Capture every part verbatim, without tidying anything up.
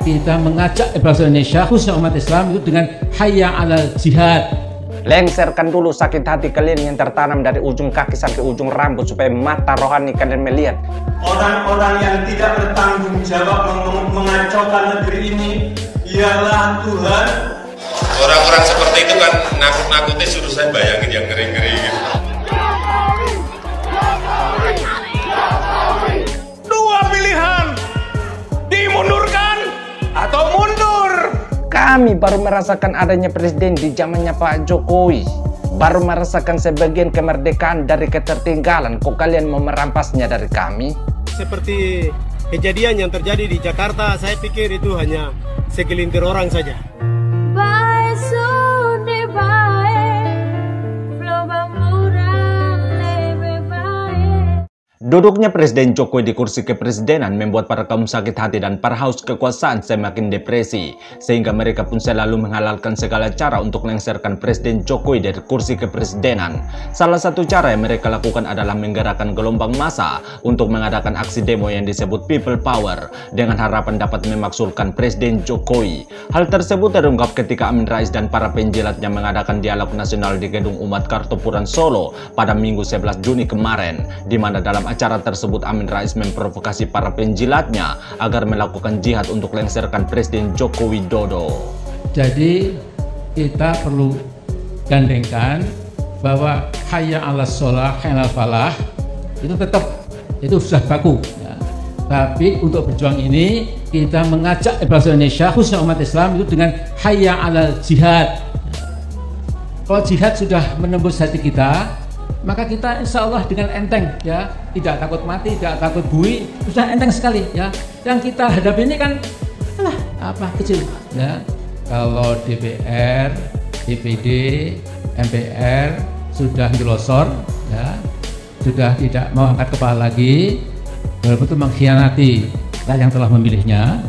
kita mengajak bangsa Indonesia, khususnya umat Islam, itu dengan hayya alal jihad. Lengserkan dulu sakit hati kalian yang tertanam dari ujung kaki sampai ujung rambut, supaya mata rohani kalian melihat. Orang-orang yang tidak bertanggung jawab meng mengacaukan negeri ini ialah Tuhan. Orang-orang seperti itu kan nakut-nakuti, suruh saya bayangin yang ngeri-ngeri gitu. Dua pilihan, dimundurkan atau mundur. Kami baru merasakan adanya presiden di zamannya Pak Jokowi. Baru merasakan sebagian kemerdekaan dari ketertinggalan. Kok kalian mau merampasnya dari kami? Seperti kejadian yang terjadi di Jakarta, saya pikir itu hanya segelintir orang saja. Duduknya Presiden Jokowi di kursi kepresidenan membuat para kaum sakit hati dan para haus kekuasaan semakin depresi, sehingga mereka pun selalu menghalalkan segala cara untuk lengserkan Presiden Jokowi dari kursi kepresidenan. Salah satu cara yang mereka lakukan adalah menggerakkan gelombang massa untuk mengadakan aksi demo yang disebut People Power dengan harapan dapat memakzulkan Presiden Jokowi. Hal tersebut terungkap ketika Amin Rais dan para penjilatnya mengadakan dialog nasional di Gedung Umat Kartopuran Solo pada Minggu sebelas Juni kemarin, di mana dalam acara tersebut Amin Rais memprovokasi para penjilatnya agar melakukan jihad untuk lengserkan Presiden Joko Widodo. Jadi kita perlu gandengkan bahwa hayya ala sholah, hayya ala falah itu tetap itu sudah baku ya. Tapi untuk berjuang ini kita mengajak bangsa Indonesia, khususnya umat Islam, itu dengan hayya ala jihad. Kalau jihad sudah menembus hati kita, maka kita insya Allah dengan enteng ya, tidak takut mati, tidak takut bui, sudah enteng sekali ya. Yang kita hadapi ini kan alah, apa kecil ya. Kalau D P R, D P D, M P R sudah nyelosor ya, sudah tidak mau angkat kepala lagi, walaupun itu mengkhianati rakyat yang telah memilihnya.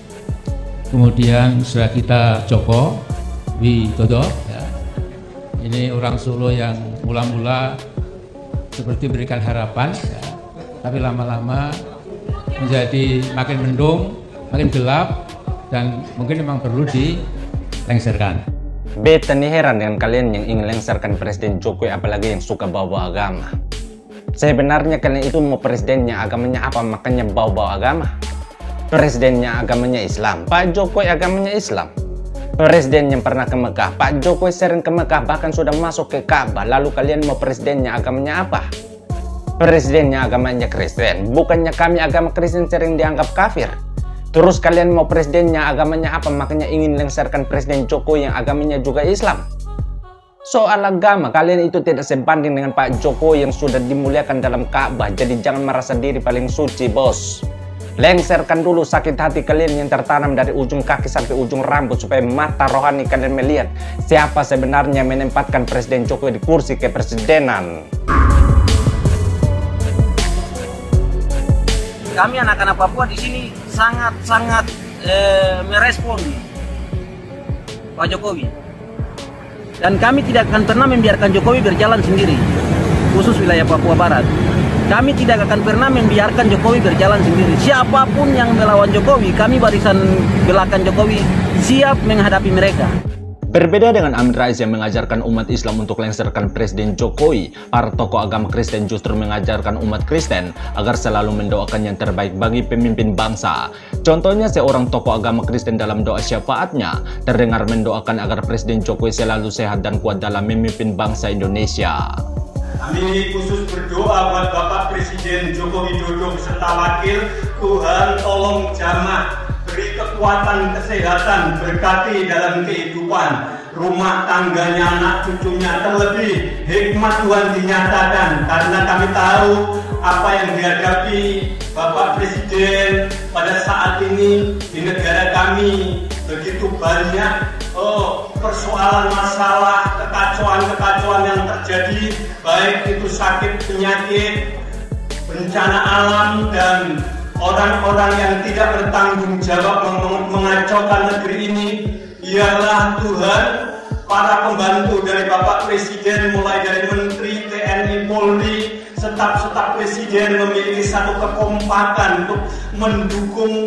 Kemudian sudah kita Joko Widodo ya. Ini orang Solo yang mula-mula seperti berikan harapan ya, tapi lama-lama menjadi makin mendung, makin gelap, dan mungkin memang perlu dilengserkan. Beta nih heran dengan kalian yang ingin lengserkan Presiden Jokowi, apalagi yang suka bawa agama. Sebenarnya kalian itu mau presidennya agamanya apa, makanya bawa-bawa agama? Presidennya agamanya Islam, Pak Jokowi agamanya Islam. Presiden yang pernah ke Mekah, Pak Jokowi sering ke Mekah, bahkan sudah masuk ke Ka'bah. Lalu kalian mau presidennya agamanya apa? Presidennya agamanya Kristen. Bukannya kami agama Kristen sering dianggap kafir. Terus kalian mau presidennya agamanya apa? Makanya ingin lengserkan Presiden Jokowi yang agamanya juga Islam. Soal agama, kalian itu tidak sebanding dengan Pak Jokowi yang sudah dimuliakan dalam Ka'bah. Jadi jangan merasa diri paling suci, bos. Lengserkan dulu sakit hati kalian yang tertanam dari ujung kaki sampai ujung rambut, supaya mata rohani kalian melihat siapa sebenarnya menempatkan Presiden Jokowi di kursi kepresidenan. Kami anak-anak Papua di sini sangat-sangat eh, merespon Pak Jokowi, dan kami tidak akan pernah membiarkan Jokowi berjalan sendiri, khusus wilayah Papua Barat. Kami tidak akan pernah membiarkan Jokowi berjalan sendiri. Siapapun yang melawan Jokowi, kami barisan belakang Jokowi siap menghadapi mereka. Berbeda dengan Amin Rais yang mengajarkan umat Islam untuk lengserkan Presiden Jokowi, para tokoh agama Kristen justru mengajarkan umat Kristen agar selalu mendoakan yang terbaik bagi pemimpin bangsa. Contohnya seorang tokoh agama Kristen dalam doa syafaatnya terdengar mendoakan agar Presiden Jokowi selalu sehat dan kuat dalam memimpin bangsa Indonesia. Kami khusus berdoa buat Bapak Presiden Joko Widodo beserta wakil. Tuhan tolong jamah, beri kekuatan, kesehatan, berkati dalam kehidupan rumah tangganya, anak cucunya. Terlebih hikmat Tuhan dinyatakan, karena kami tahu apa yang dihadapi Bapak Presiden pada saat ini di negara kami. Begitu banyak oh, persoalan, masalah, kekacauan-kekacauan yang terjadi, baik itu sakit, penyakit, bencana alam, dan orang-orang yang tidak bertanggung jawab meng mengacaukan negeri ini ialah Tuhan. Para pembantu dari Bapak Presiden, mulai dari Menteri, T N I, Polri, staf-staf Presiden memiliki satu kekompakan untuk mendukung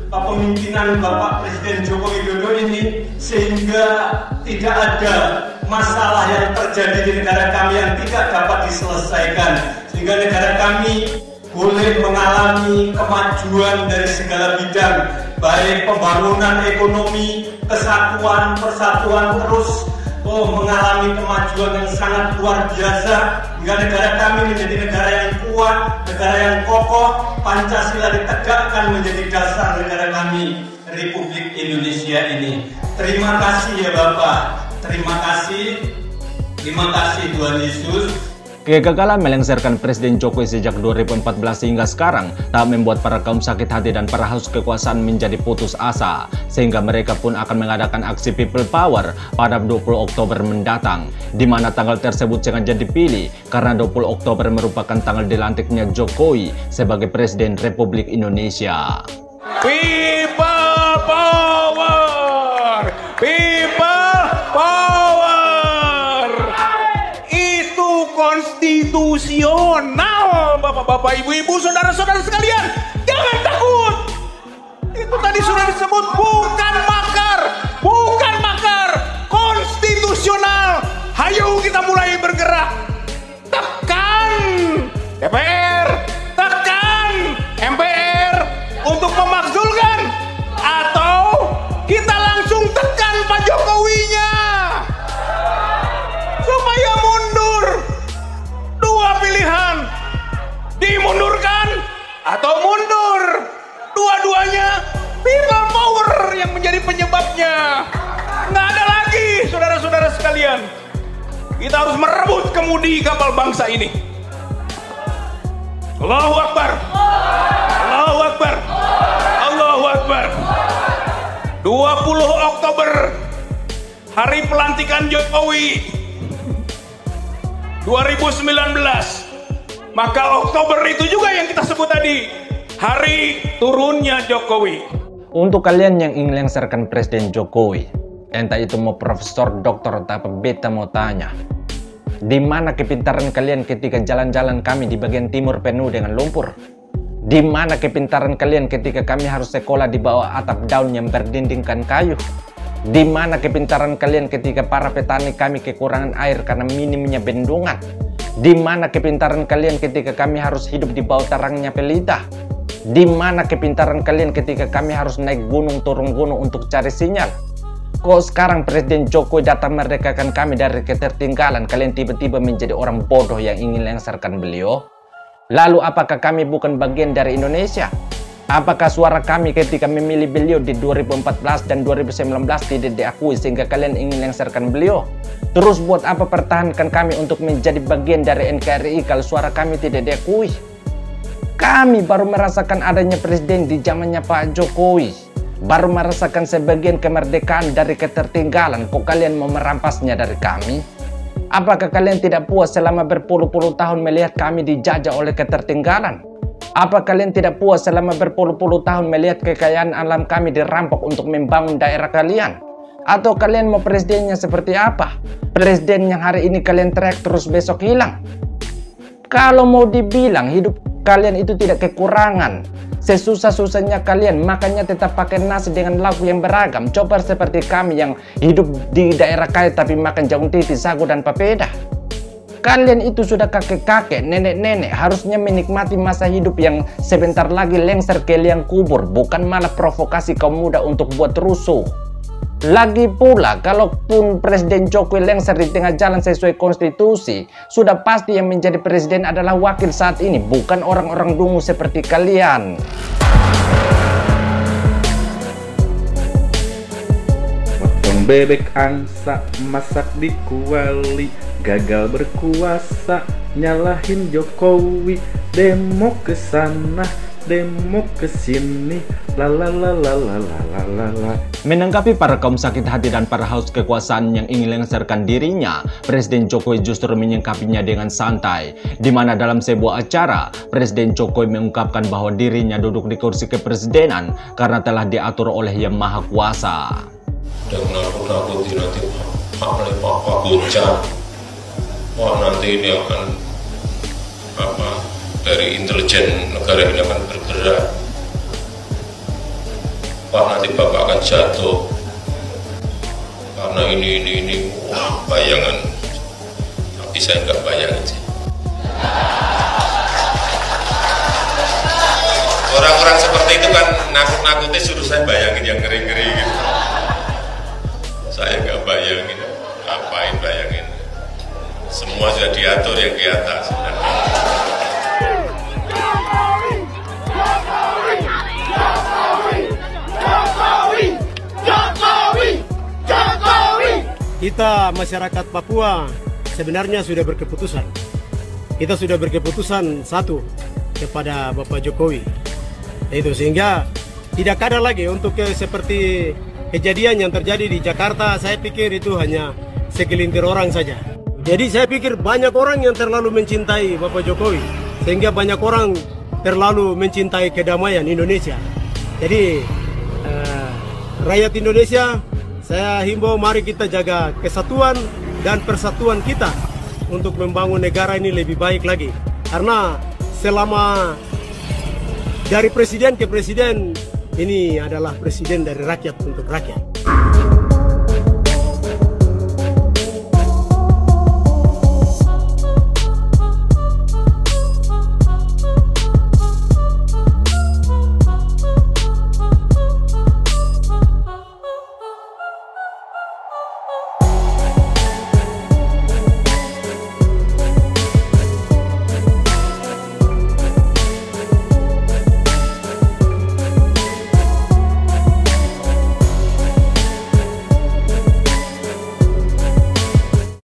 kepemimpinan Bapak Presiden Joko Widodo ini, sehingga tidak ada masalah yang terjadi di negara kami yang tidak dapat diselesaikan, sehingga negara kami boleh mengalami kemajuan dari segala bidang, baik pembangunan ekonomi, kesatuan, persatuan, terus oh, mengalami kemajuan yang sangat luar biasa, hingga negara kami menjadi negara yang kuat, negara yang kokoh, Pancasila ditegakkan menjadi dasar negara kami, Republik Indonesia ini. Terima kasih ya Bapak, terima kasih, terima kasih Tuhan Yesus. Kegagalan melengsarkan Presiden Jokowi sejak dua ribu empat belas hingga sekarang tak membuat para kaum sakit hati dan para haus kekuasaan menjadi putus asa, sehingga mereka pun akan mengadakan aksi People Power pada dua puluh Oktober mendatang, di mana tanggal tersebut sengaja dipilih karena dua puluh Oktober merupakan tanggal dilantiknya Jokowi sebagai Presiden Republik Indonesia. People Power! People Power! Konstitusional, bapak-bapak, ibu-ibu, saudara-saudara sekalian, jangan takut. Itu tadi sudah disebut, bukan makar, bukan makar, konstitusional. Hayo kita mulai bergerak. Tekan D P R, tekan M P R untuk memakzulkan, atau kita langsung tekan Pak Jokowinya supaya mundur. Dua pilihan, dimundurkan atau mundur. Dua-duanya people power yang menjadi penyebabnya. Nggak ada lagi, saudara-saudara sekalian. Kita harus merebut kemudi kapal bangsa ini. Allahu Akbar, Allahu Akbar, Allahu Akbar. dua puluh Oktober, hari pelantikan Jokowi dua ribu sembilan belas. Maka Oktober itu juga yang kita sebut tadi, hari turunnya Jokowi. Untuk kalian yang ingin lengsarkan Presiden Jokowi, entah itu mau profesor, doktor, atau apa, beta mau tanya, di mana kepintaran kalian ketika jalan-jalan kami di bagian timur penuh dengan lumpur? Di mana kepintaran kalian ketika kami harus sekolah di bawah atap daun yang berdindingkan kayu? Di mana kepintaran kalian ketika para petani kami kekurangan air karena minimnya bendungan? Di mana kepintaran kalian ketika kami harus hidup di bawah terangnya pelita? Di mana kepintaran kalian ketika kami harus naik gunung turun gunung untuk cari sinyal? Kok sekarang Presiden Jokowi datang merdekakan kami dari ketertinggalan, kalian tiba-tiba menjadi orang bodoh yang ingin lengsarkan beliau? Lalu apakah kami bukan bagian dari Indonesia? Apakah suara kami ketika memilih beliau di dua ribu empat belas dan dua ribu sembilan belas tidak diakui sehingga kalian ingin lengsarkan beliau? Terus buat apa pertahankan kami untuk menjadi bagian dari N K R I kalau suara kami tidak diakui? Kami baru merasakan adanya presiden di zamannya Pak Jokowi. Baru merasakan sebagian kemerdekaan dari ketertinggalan. Kok kalian mau merampasnya dari kami? Apakah kalian tidak puas selama berpuluh-puluh tahun melihat kami dijajah oleh ketertinggalan? Apa kalian tidak puas selama berpuluh-puluh tahun melihat kekayaan alam kami dirampok untuk membangun daerah kalian? Atau kalian mau presidennya seperti apa? Presiden yang hari ini kalian teriak terus besok hilang? Kalau mau dibilang hidup kalian itu tidak kekurangan, sesusah-susahnya kalian makanya tetap pakai nasi dengan lauk yang beragam. Coba seperti kami yang hidup di daerah kaya tapi makan jagung titi, sagu dan papeda. Kalian itu sudah kakek-kakek, nenek-nenek, harusnya menikmati masa hidup yang sebentar lagi lengser ke liang kubur, bukan malah provokasi kaum muda untuk buat rusuh. Lagi pula, kalaupun Presiden Jokowi lengser di tengah jalan sesuai konstitusi, sudah pasti yang menjadi presiden adalah wakil saat ini, bukan orang-orang dungu seperti kalian. Potong bebek angsa, masak di kuali, gagal berkuasa, nyalahin Jokowi, demo ke sana, demo ke sini, la la la la la la la la. Menanggapi para kaum sakit hati dan para haus kekuasaan yang ingin lengsarkan dirinya, Presiden Jokowi justru menyingkapinya dengan santai, di mana dalam sebuah acara, Presiden Jokowi mengungkapkan bahwa dirinya duduk di kursi kepresidenan karena telah diatur oleh Yang Maha Kuasa. Dan nakut-nakuti nanti oleh Pak Bocah. Wah, nanti ini akan apa dari intelijen negara ini akan bergerak. Wah, nanti Bapak akan jatuh karena ini, ini, ini, wah, bayangan. Tapi saya nggak bayangin sih. Orang-orang seperti itu kan nakut-nakutnya suruh saya bayangin yang ngeri-ngeri gitu. Saya nggak bayangin, ngapain bayangin. Semua sudah diatur yang di atas. Kita masyarakat Papua sebenarnya sudah berkeputusan. Kita sudah berkeputusan satu kepada Bapak Jokowi. Itu sehingga tidak ada lagi untuk ke, seperti kejadian yang terjadi di Jakarta. Saya pikir itu hanya segelintir orang saja. Jadi saya pikir banyak orang yang terlalu mencintai Bapak Jokowi, sehingga banyak orang terlalu mencintai kedamaian Indonesia. Jadi eh, rakyat Indonesia, saya himbau mari kita jaga kesatuan dan persatuan kita untuk membangun negara ini lebih baik lagi. Karena selama dari presiden ke presiden, ini adalah presiden dari rakyat untuk rakyat.